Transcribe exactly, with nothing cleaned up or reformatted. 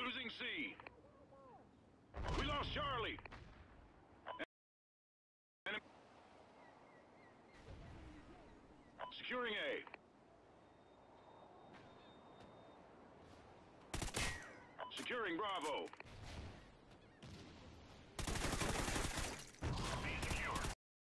Losing C. We lost Charlie. Enemy. Securing A. Securing Bravo.